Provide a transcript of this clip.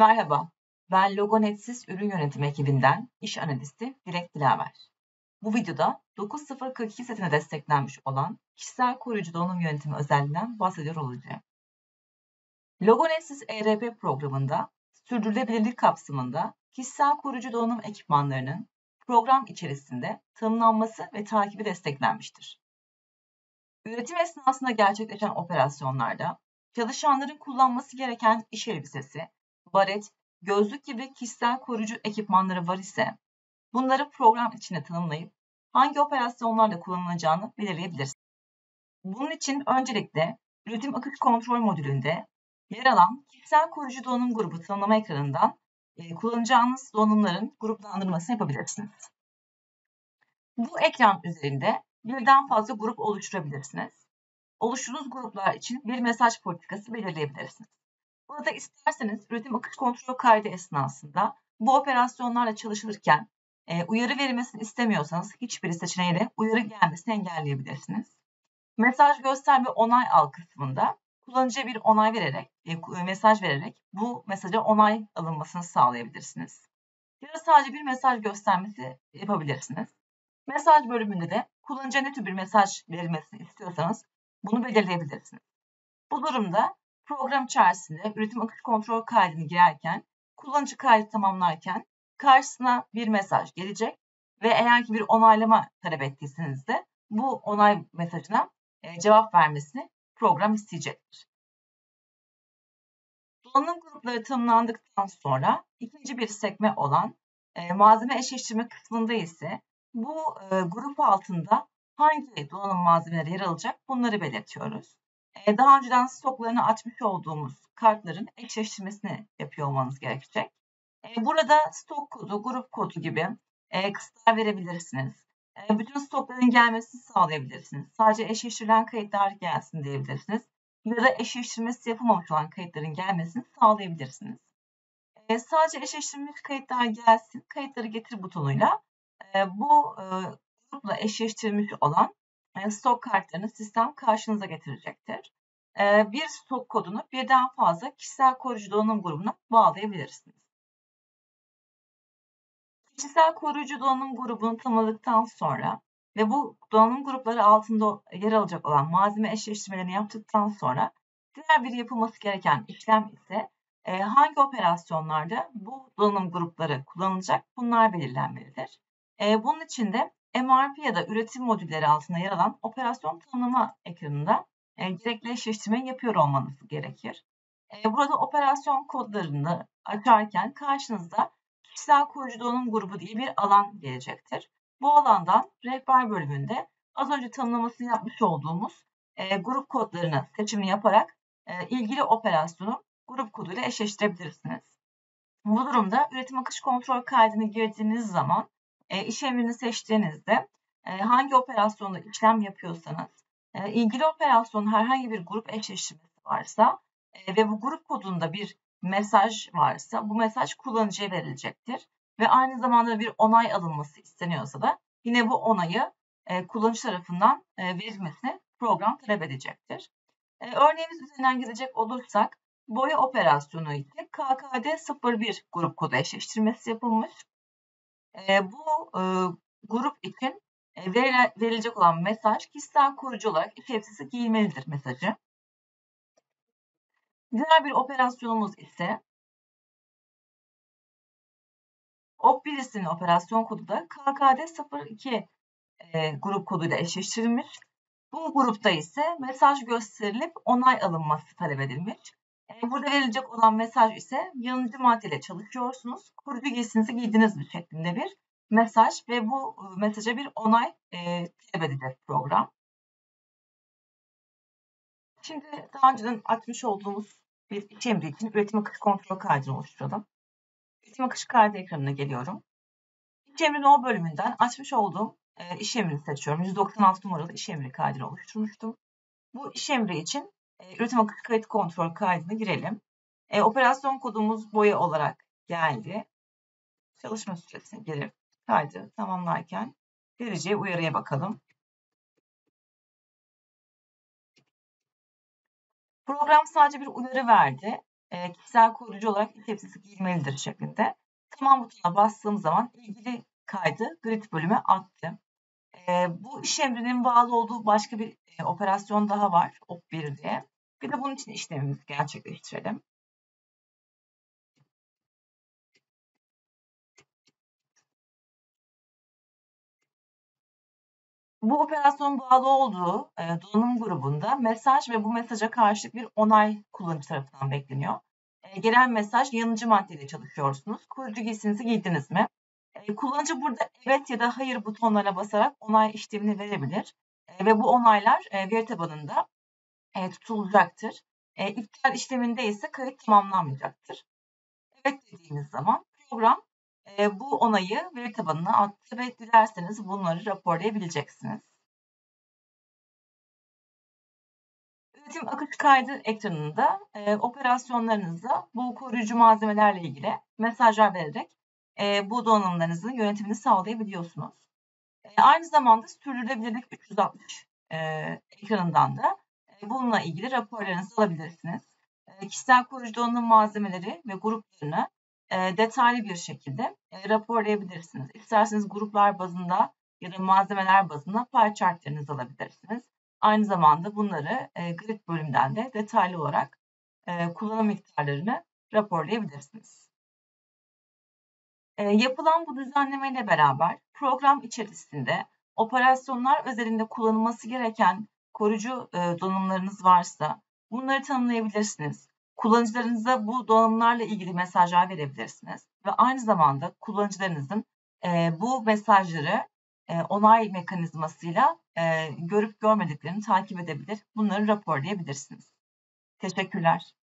Merhaba, ben Logonetsiz Ürün Yönetimi ekibinden iş analisti Dilek Dilaver. Bu videoda 9042 setine desteklenmiş olan kişisel koruyucu donanım yönetimi özelliğinden bahsediyor olacağım. Logonetsiz ERP programında sürdürülebilirlik kapsamında kişisel koruyucu donanım ekipmanlarının program içerisinde tanımlanması ve takibi desteklenmiştir. Üretim esnasında gerçekleşen operasyonlarda çalışanların kullanması gereken iş elbisesi, baret, gözlük gibi kişisel koruyucu ekipmanları var ise bunları program içinde tanımlayıp hangi operasyonlarda kullanılacağını belirleyebilirsiniz. Bunun için öncelikle üretim akış kontrol modülünde yer alan kişisel koruyucu donanım grubu tanımlama ekranından kullanacağınız donanımların gruplandırmasını yapabilirsiniz. Bu ekran üzerinde birden fazla grup oluşturabilirsiniz. Oluşturduğunuz gruplar için bir mesaj politikası belirleyebilirsiniz. Burada isterseniz üretim akış kontrol kaydı esnasında bu operasyonlarla çalışılırken uyarı verilmesini istemiyorsanız hiçbir seçeneğiyle uyarı gelmesini engelleyebilirsiniz. Mesaj göster ve onay al kısmında kullanıcıya bir onay vererek, mesaj vererek bu mesaja onay alınmasını sağlayabilirsiniz. Ya da sadece bir mesaj göstermesi yapabilirsiniz. Mesaj bölümünde de kullanıcıya ne tür bir mesaj verilmesini istiyorsanız bunu belirleyebilirsiniz. Bu durumda program içerisinde üretim akış kontrol kaydını girerken, kullanıcı kaydı tamamlarken karşısına bir mesaj gelecek ve eğer ki bir onaylama talep ettiyseniz de bu onay mesajına cevap vermesini program isteyecektir. Donanım grupları tanımlandıktan sonra ikinci bir sekme olan malzeme eşleştirme kısmında ise bu grup altında hangi donanım malzemeleri yer alacak bunları belirtiyoruz. Daha önceden stoklarını açmış olduğumuz kartların eşleştirmesini yapıyor olmanız gerekecek. Burada stok kodu, grup kodu gibi kısıtlar verebilirsiniz. Bütün stokların gelmesini sağlayabilirsiniz. Sadece eşleştirilen kayıtlar gelsin diyebilirsiniz. Ya da eşleştirmesi yapılmamış olan kayıtların gelmesini sağlayabilirsiniz. Sadece eşleştirilmiş kayıtlar gelsin, kayıtları getir butonuyla bu grupla eşleştirilmiş olan stok kartlarını sistem karşınıza getirecektir. Bir stok kodunu birden fazla kişisel koruyucu donanım grubuna bağlayabilirsiniz. Kişisel koruyucu donanım grubunu tanımladıktan sonra ve bu donanım grupları altında yer alacak olan malzeme eşleştirmelerini yaptıktan sonra diğer bir yapılması gereken işlem ise hangi operasyonlarda bu donanım grupları kullanılacak bunlar belirlenmelidir. Bunun için de MRP ya da üretim modülleri altında yer alan operasyon tanımlama ekranında gerekli eşleştirmeyi yapıyor olmanız gerekir. Burada operasyon kodlarını açarken karşınızda kişisel koruyucu donanım grubu diye bir alan gelecektir. Bu alandan rehber bölümünde az önce tanımlamasını yapmış olduğumuz grup kodlarını seçimini yaparak ilgili operasyonu grup koduyla eşleştirebilirsiniz. Bu durumda üretim akış kontrol kaydını girdiğiniz zaman iş emrini seçtiğinizde hangi operasyonda işlem yapıyorsanız ilgili operasyonun herhangi bir grup eşleştirmesi varsa ve bu grup kodunda bir mesaj varsa bu mesaj kullanıcıya verilecektir. Ve aynı zamanda bir onay alınması isteniyorsa da yine bu onayı kullanıcı tarafından verilmesini program talep edecektir. Örneğimiz üzerinden gidecek olursak boya operasyonu için KKD01 grup kodu eşleştirmesi yapılmış. Bu grup için verilecek olan mesaj kişisel koruyucu olarak iş elbisesi giyilmelidir mesajı. Diğer bir operasyonumuz ise OP1'in operasyon kodu da KKD02 grup koduyla eşleştirilmiş. Bu grupta ise mesaj gösterilip onay alınması talep edilmiş. Burada verilecek olan mesaj ise yanıcı maddeyle çalışıyorsunuz. Koruyucu giysinizi giydiniz mi şeklinde bir mesaj ve bu mesaja bir onay talep edecek program. Şimdi daha önceden açmış olduğumuz bir iş emri için üretim akış kontrol kaydını oluşturalım. Üretim akış kaydı ekranına geliyorum. İş emri no bölümünden açmış olduğum iş emrini seçiyorum. 196 numaralı iş emri kaydını oluşturmuştum. Bu iş emri için üretim akış kayıt kontrol kaydına girelim. Operasyon kodumuz boya olarak geldi. Çalışma süresine gelir. Kaydı tamamlarken vereceği uyarıya bakalım. Program sadece bir uyarı verdi. kişisel koruyucu olarak il tepsisi giyilmelidir şeklinde. Tamam butonuna bastığım zaman ilgili kaydı grid bölüme attı. Bu iş emrinin bağlı olduğu başka bir operasyon daha var. OP1 diye. Bir de bunun için işlemimizi gerçekleştirelim. Bu operasyonun bağlı olduğu donanım grubunda mesaj ve bu mesaja karşılık bir onay kullanıcı tarafından bekleniyor. Gelen mesaj yanıcı maddeyle çalışıyorsunuz. Koruyucu giysinizi giydiniz mi? Kullanıcı burada evet ya da hayır butonlarına basarak onay işlemini verebilir. Ve bu onaylar veri tabanında tutulacaktır. İptal işleminde ise kayıt tamamlanmayacaktır. Evet dediğiniz zaman program bu onayı veri tabanına attı ve dilerseniz bunları raporlayabileceksiniz. Üretim akış kaydı ekranında operasyonlarınızda bu koruyucu malzemelerle ilgili mesajlar vererek bu donanımlarınızın yönetimini sağlayabiliyorsunuz. Aynı zamanda sürdürülebilirlik 360 ekranından da bununla ilgili raporlarınızı alabilirsiniz. Kişisel koruyucu donanım malzemeleri ve gruplarını detaylı bir şekilde raporlayabilirsiniz. İsterseniz gruplar bazında ya da malzemeler bazında pie chartlarınızı alabilirsiniz. Aynı zamanda bunları grid bölümünden de detaylı olarak kullanım miktarlarını raporlayabilirsiniz. Yapılan bu düzenlemeyle beraber program içerisinde operasyonlar özelinde kullanılması gereken koruyucu donanımlarınız varsa bunları tanımlayabilirsiniz. Kullanıcılarınıza bu donanımlarla ilgili mesajlar verebilirsiniz ve aynı zamanda kullanıcılarınızın bu mesajları onay mekanizmasıyla görüp görmediklerini takip edebilir, bunları raporlayabilirsiniz. Teşekkürler.